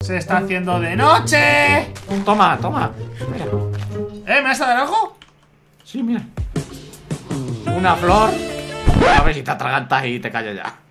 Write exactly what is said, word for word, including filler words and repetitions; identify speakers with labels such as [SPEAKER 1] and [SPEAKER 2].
[SPEAKER 1] Se está haciendo de noche.
[SPEAKER 2] Toma, toma. Mira.
[SPEAKER 1] ¿Eh? ¿Me vas a dar algo?
[SPEAKER 2] Sí, mira. Una flor. A ver si te atragantas y te callas ya.